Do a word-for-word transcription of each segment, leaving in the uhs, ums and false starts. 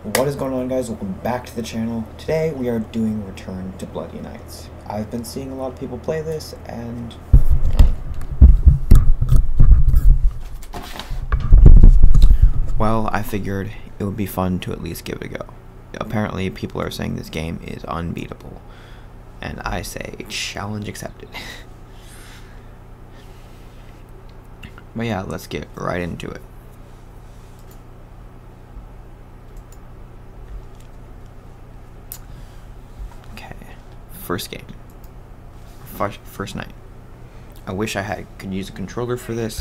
What is going on, guys? Welcome back to the channel. Today we are doing Return to Bloody Nights. I've been seeing a lot of people play this, and well, I figured it would be fun to at least give it a go. Apparently people are saying this game is unbeatable, and I say challenge accepted. But yeah, let's get right into it. First game. First, first night. I wish I had could use a controller for this.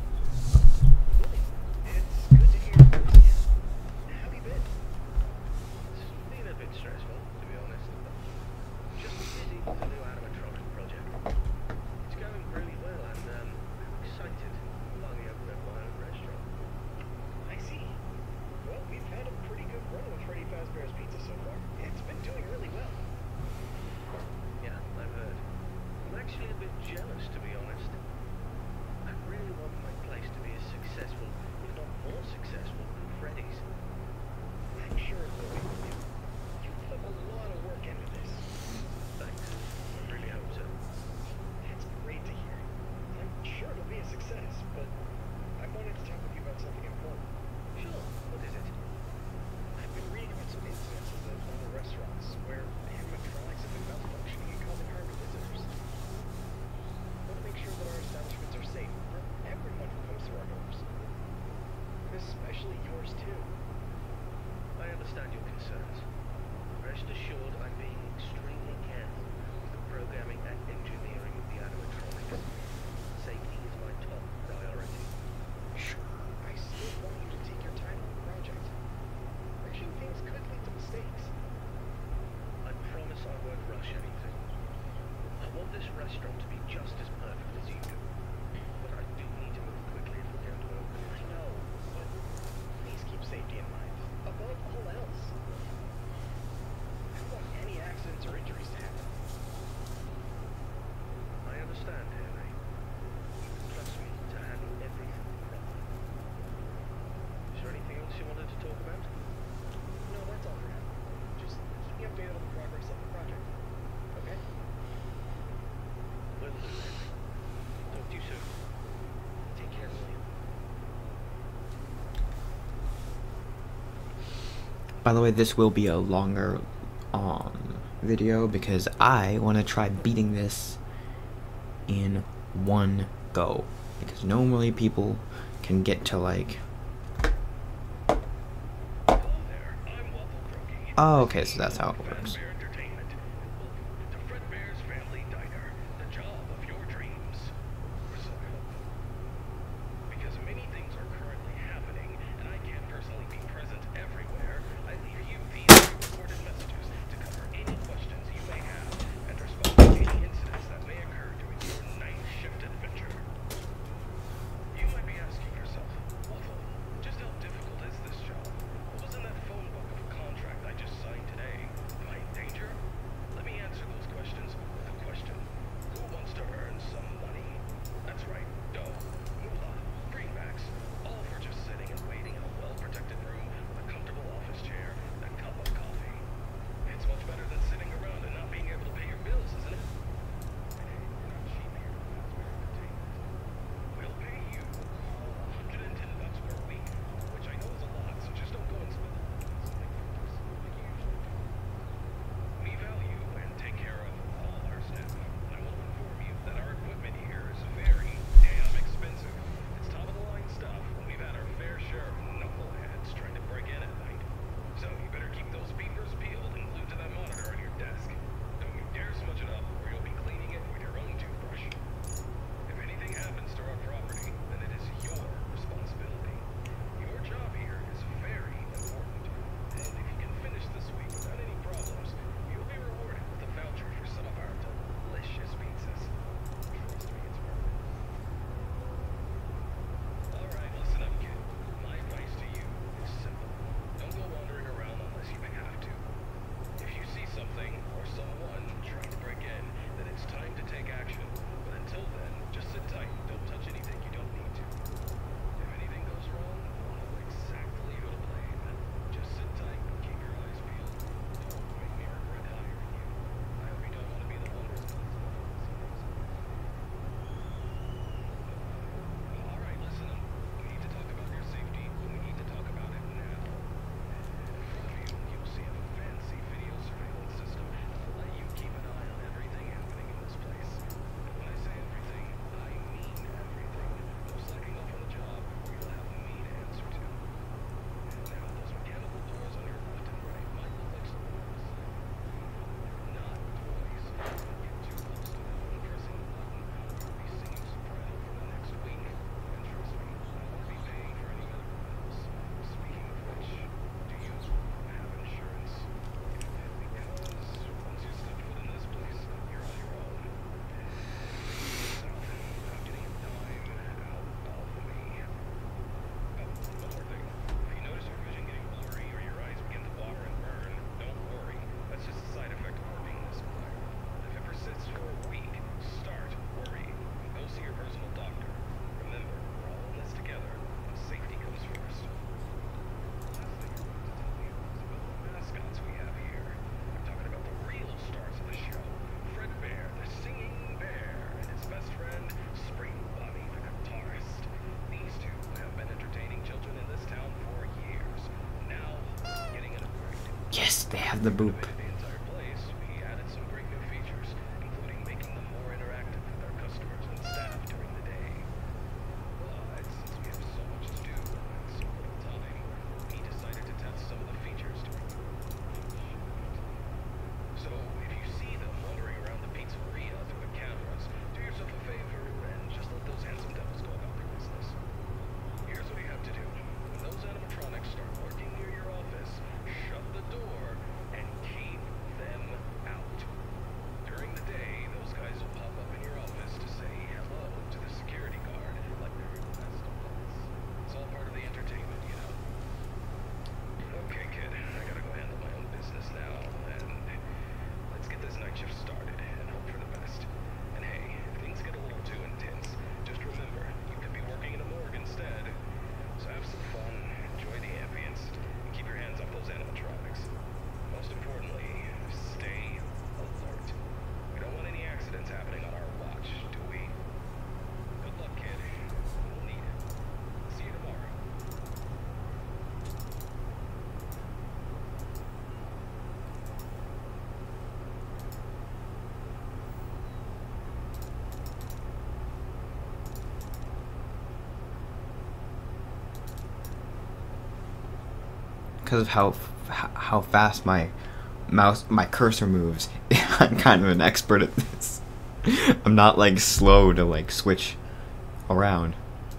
By the way, this will be a longer um, video because I want to try beating this in one go. Because normally people can get to like... Oh, okay, so that's how it works. Yes, they have the boop. The entire place, we added some great new features, including making them more interactive with our customers and staff during the day. But since we have so much to do and so little time, we decided to test some of the features during the So if you see them wandering around the pizzeria through the cameras, do yourself a favor and just let those handsome devils go about their business. Here's what you have to do. When those animatronics start working near your office, shut the door and keep them out. During the day, those guys will pop up in your office to say hello to the security guard like they're your best buds. It's all part of the entertainment, you know? Okay, kid, I gotta go handle my own business now, and let's get this night shift started and hope for the best. And hey, if things get a little too intense, just remember, you could be working in a morgue instead. So have some fun, enjoy the ambience, and keep your hands off those animatronics. Most importantly, stay alert. We don't want any accidents happening on our watch, do we? Good luck, kid. We'll need it. See you tomorrow. Because of how how fast my mouse my cursor moves, I'm kind of an expert at this. I'm not like slow to like switch around.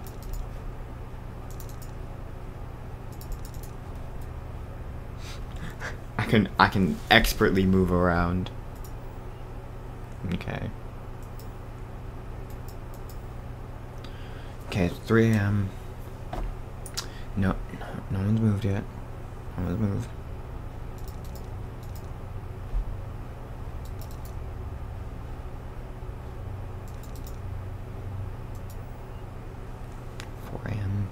I can I can expertly move around. Okay. Okay, it's three A M No, no, no one's moved yet. No one's moved. four A M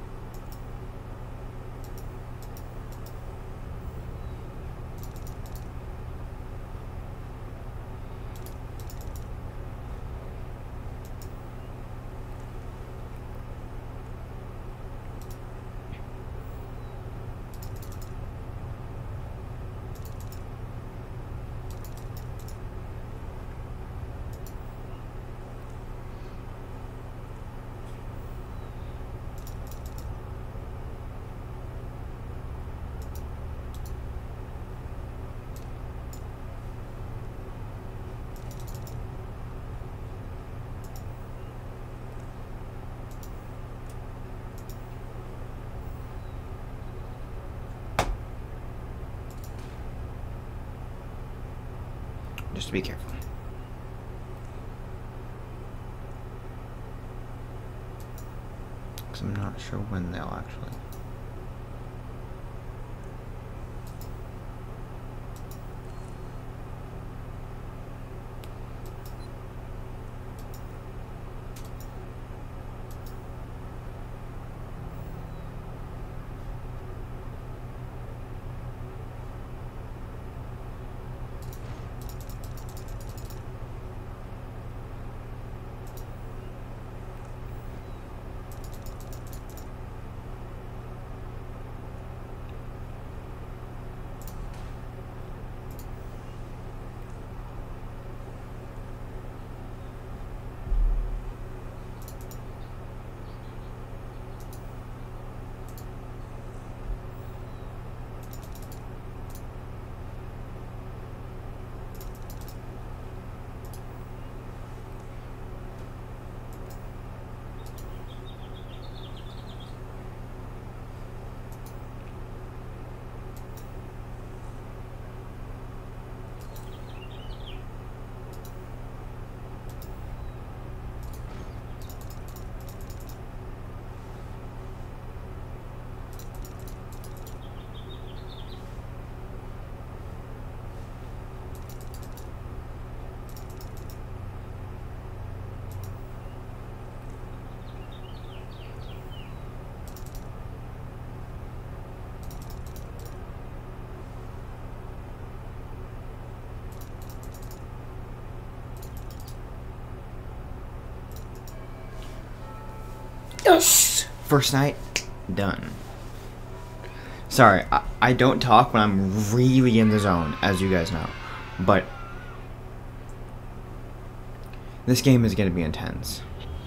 Just be careful. Because I'm not sure when they'll actually. Yes! First night, done. Sorry, I, I don't talk when I'm really in the zone, as you guys know. But this game is going to be intense.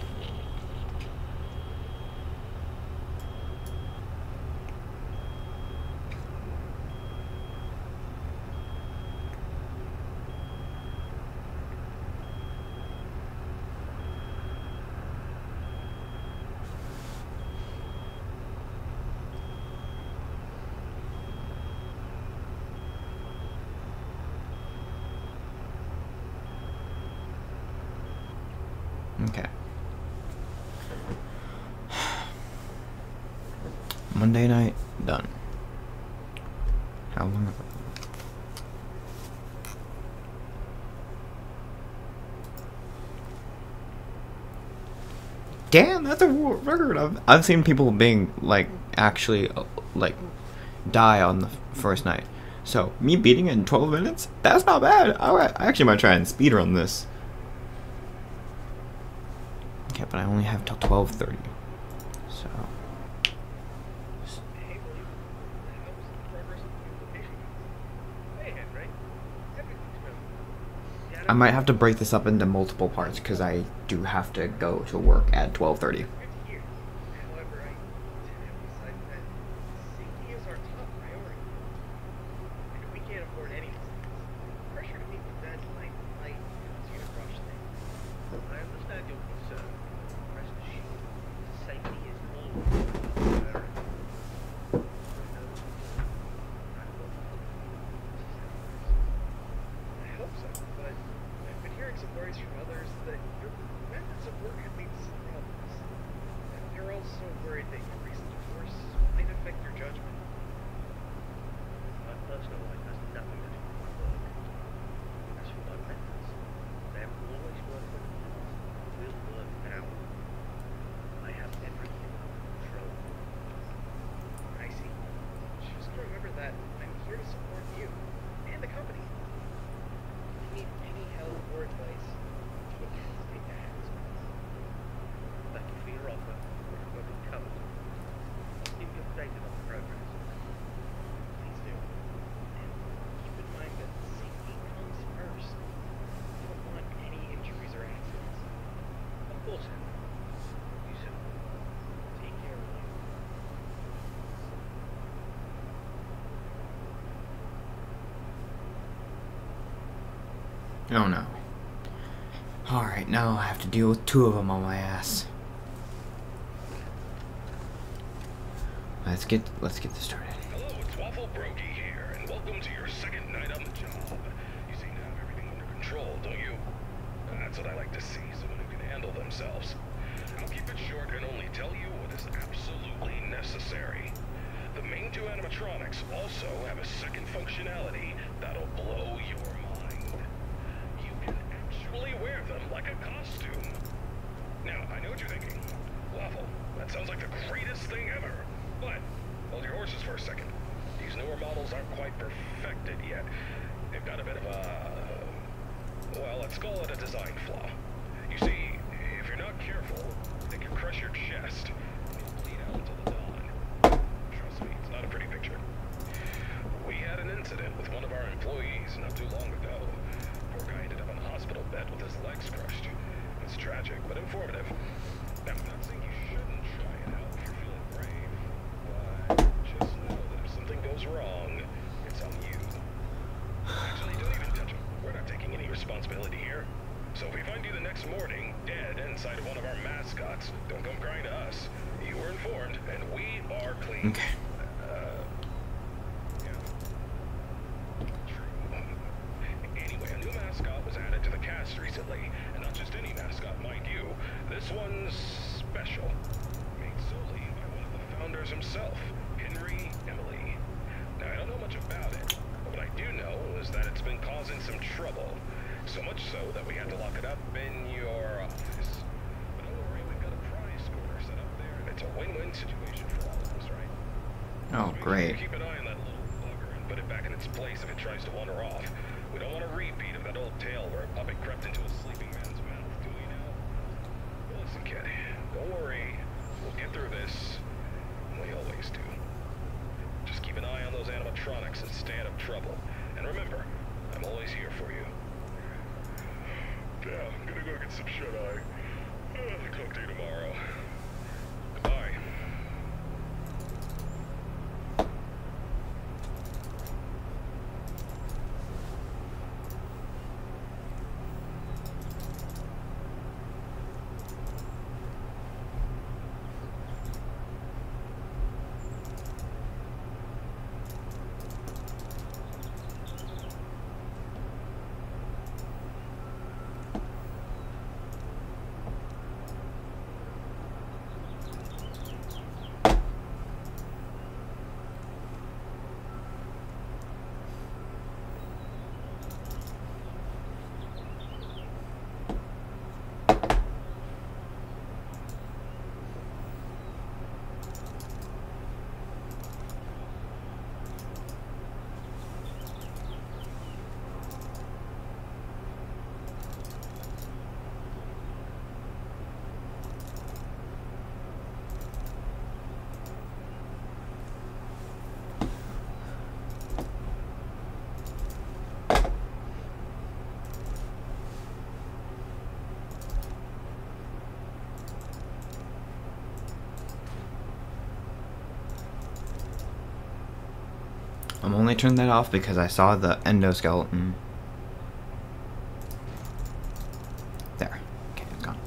Okay. Monday night, done. How long have I... Damn, that's a world record. I've, I've seen people being, like, actually, uh, like, die on the first night. So, me beating it in twelve minutes? That's not bad. Alright, I actually might try and speedrun this. Okay, but I only have till twelve thirty. So... Hey, William. How was the progress of the application? Hey, Henry. Everything's going. Yeah, I might have to break this up into multiple parts because I do have to go to work at twelve thirty. Good to hear. However, I did emphasize that safety is our top priority. And we can't afford any mistakes. Pressure to meet the deadline might cause you to rush things. I understand your concern. Rest assured, safety is always priority. I hope so, but I've been hearing some worries from others that your methods of work could lead to some problems. And they're also worried that your recent divorce might affect your judgment. My personal life has nothing to do with my work. As for my methods, they have always worked in the past and will work now. I have everything under control. I see. Just remember that I'm here to support you and the company. If you need any help or advice, don't hesitate to ask. Thank you for your offer. We're well covered. I'll keep you updated on the progress. Please do. And keep in mind that safety comes first. You don't want any injuries or accidents. Of course, Henry. You soon. Take care of you. Oh no. Alright, now I have to deal with two of them on my ass. Let's get let's get this started. Hello, it's Waffle Brody here, and welcome to your second night on the job. You seem to have everything under control, don't you? That's what I like to see, someone who can handle themselves. I'll keep it short and only tell you what is absolutely necessary. The main two animatronics also have a second functionality that'll blow your mind. You can actually wear them like a costume. Now, I know what you're thinking. Waffle, that sounds like the greatest thing ever. But, hold your horses for a second. These newer models aren't quite perfected yet. They've got a bit of a... well, let's call it a design flaw. You see, if you're not careful, they can crush your chest. And you'll bleed out until the dawn. Trust me, it's not a pretty picture. We had an incident with one of our employees not too long ago. Poor guy ended up on a hospital bed with his legs crushed. It's tragic, but informative. Now, I'm not saying you shouldn't try it out if you're feeling brave, but just know that if something goes wrong, it's on you. Actually, don't even touch him. We're not taking any responsibility here. So if we find you the next morning, dead inside of one of our mascots, don't come crying to us. You were informed, and we are clean. Okay. Uh, yeah. True. Anyway, a new mascot was added to the cast recently, and not just any mascot, mind you. This one's special. Made solely by one of the founders himself, Henry Emily. Now, I don't know much about it, but what I do know is that it's been causing some trouble. So much so that we had to lock it up in your office. But don't worry, we've got a prize corner set up there, and it's a win-win situation for all of us, right? Oh, great. Keep an eye on that little bugger and put it back in its place if it tries to wander off. We don't want a repeat of that old tale where a puppet crept into a sleeping man's mouth, do we now? Well, listen, kid, don't worry. We'll get through this. We always do. Just keep an eye on those animatronics and stay out of trouble. And remember, I'm always here for you. Yeah, I'm gonna go get some shut-eye. Uh, talk to you tomorrow. Goodbye. I'm only turning that off because I saw the endoskeleton. There. Okay, it's gone.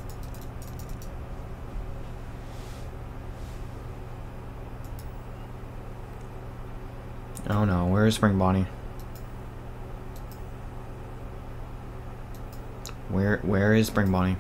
Oh no, where is Spring Bonnie? Where where is Spring Bonnie?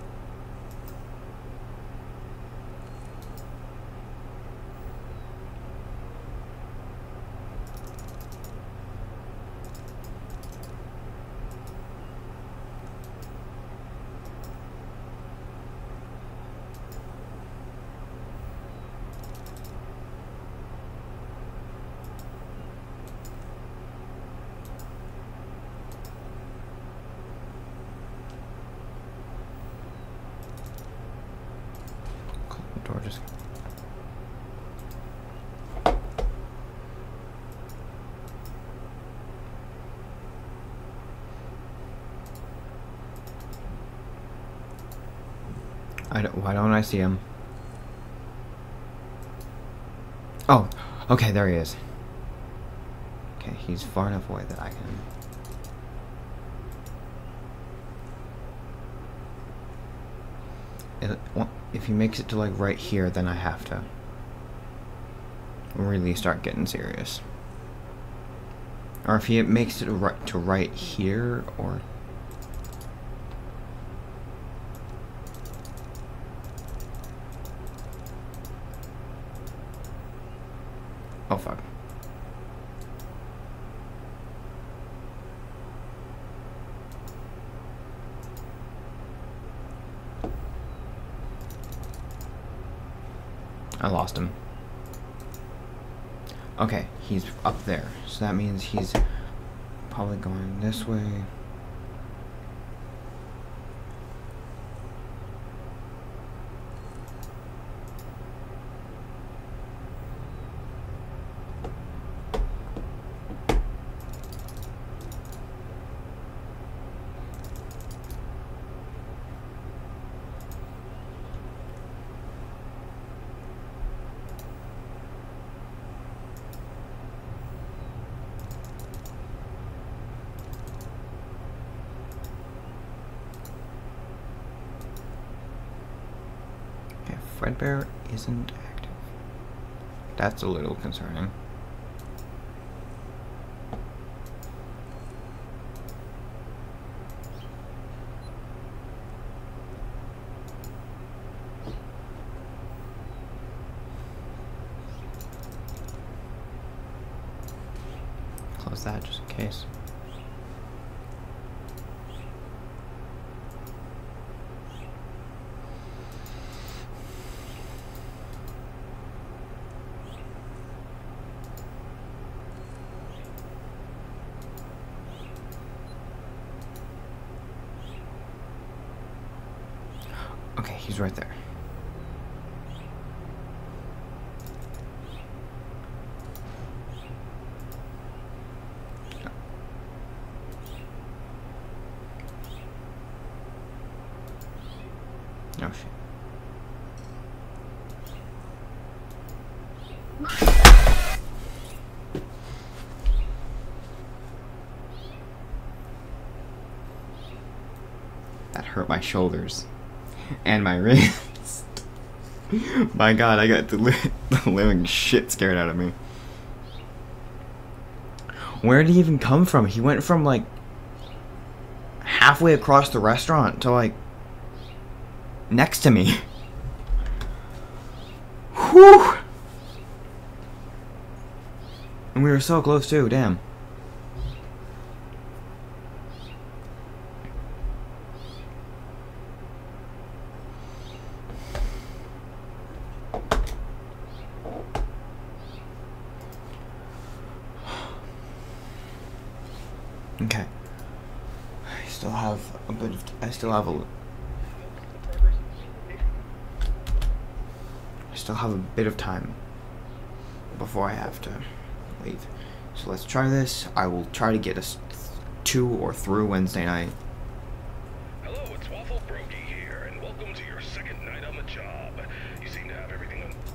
Door just I don't, why don't I see him? Oh, okay, there he is. Okay, he's far enough away that I can. It, well, if he makes it to like right here, then I have to really start getting serious. Or if he makes it right to right here, or oh fuck. I lost him. Okay, he's up there. So that means he's probably going this way. Fredbear isn't active. That's a little concerning. Close that just in case. Okay, he's right there. Oh shit. That hurt my shoulders and my wrist. My god, I got the, li the living shit scared out of me. Where did he even come from? He went from like halfway across the restaurant to like next to me. Whew! And we were so close too, damn. Okay. I still have a bit of. T I still have a. I still have a bit of time before I have to leave. So let's try this. I will try to get us to or through Wednesday night. Hello, it's Waffle Brokey here, and welcome to your second night on the job. You seem to have everything on.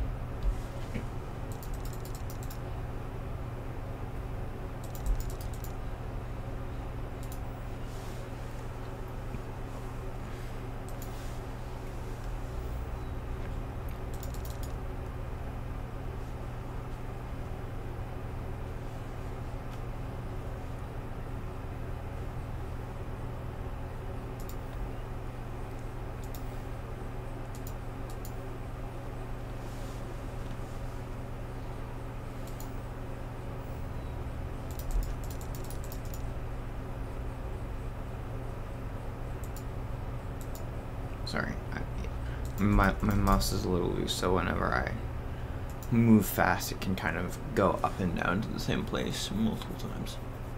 Sorry, I, my, my mouse is a little loose, so whenever I move fast, it can kind of go up and down to the same place multiple times.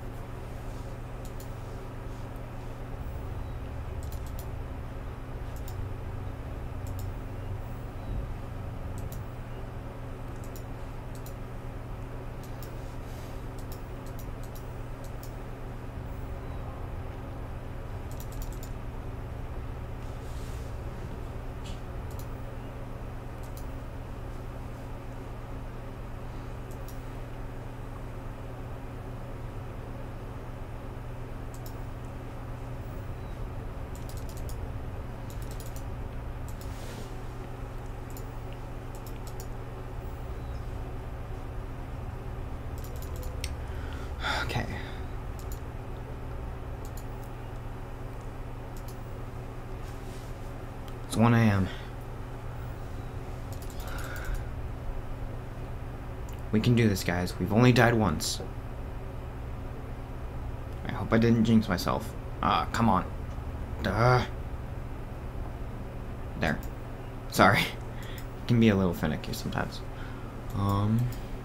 Okay. It's one A M We can do this, guys. We've only died once. I hope I didn't jinx myself. Ah, come on. Duh. There. Sorry. It can be a little finicky sometimes. Um...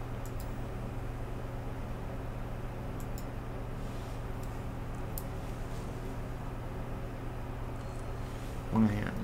one A M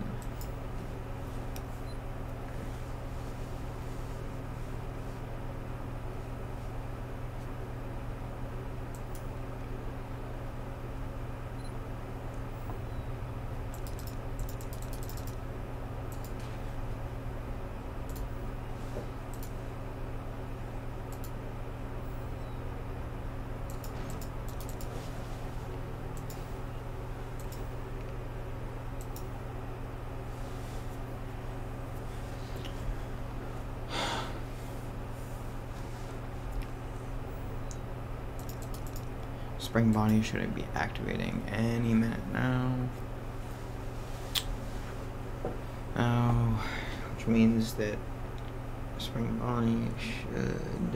Spring Bonnie should be activating any minute now. Oh, which means that Spring Bonnie should.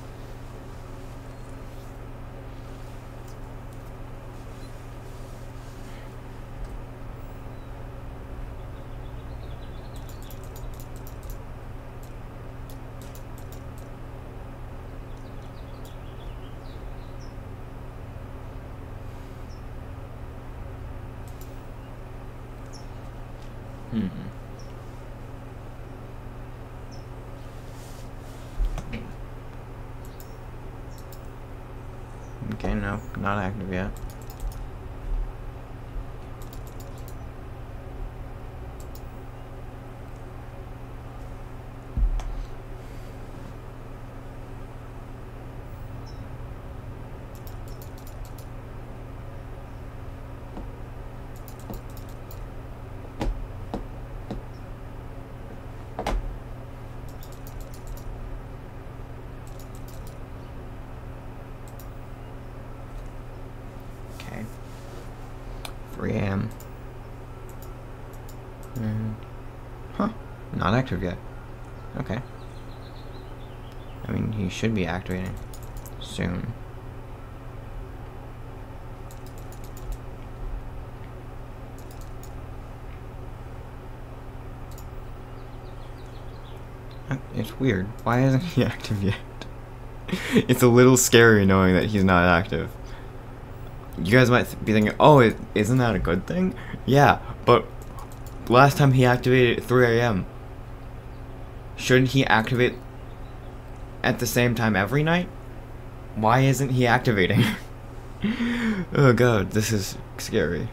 Hmm. Okay, no, not active yet. three A M And, huh, not active yet. Okay. I mean, he should be activating soon. It's weird. Why isn't he active yet? It's a little scary knowing that he's not active. You guys might be thinking, oh, it, isn't that a good thing? Yeah, but last time he activated at three A M Shouldn't he activate at the same time every night? Why isn't he activating? Oh god, this is scary.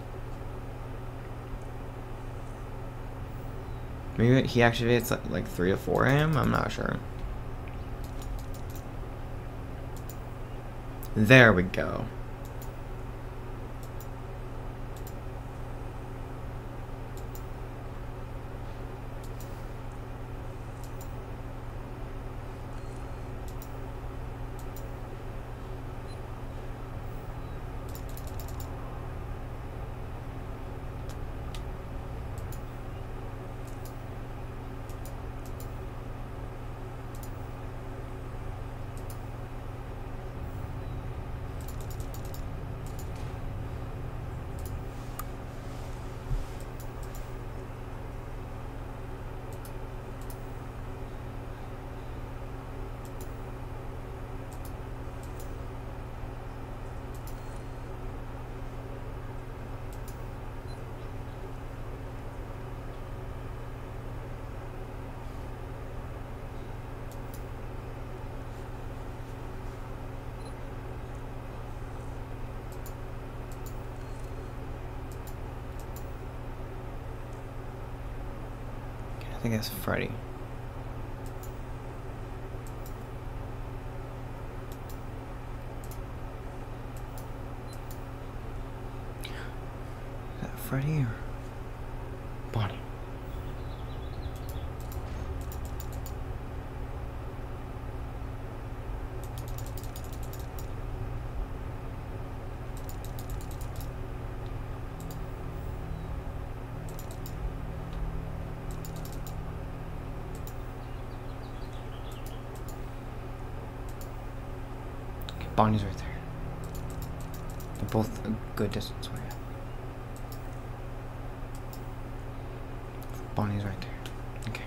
Maybe he activates at like three to four A M I'm not sure. There we go. I think it's Freddy. Is that Freddy or Bonnie? Bonnie's right there. They're both a good distance away. Bonnie's right there. Okay.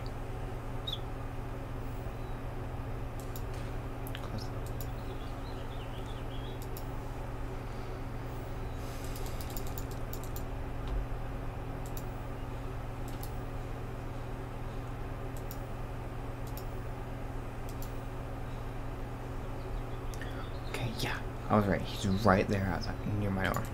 Close. Okay, yeah, I was right. He's right there outside, near my door.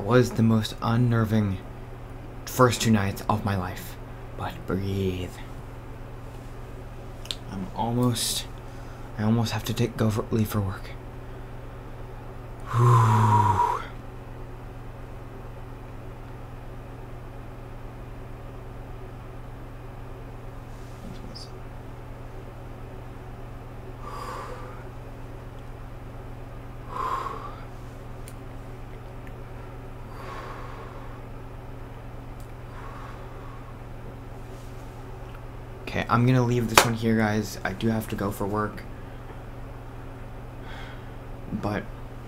That was the most unnerving first two nights of my life. But breathe. I'm almost, I almost have to take go for leave for work. Whew. Okay, I'm gonna leave this one here, guys. I do have to go for work. But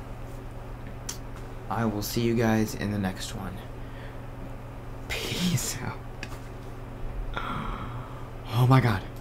I will see you guys in the next one. Peace out. Oh my god.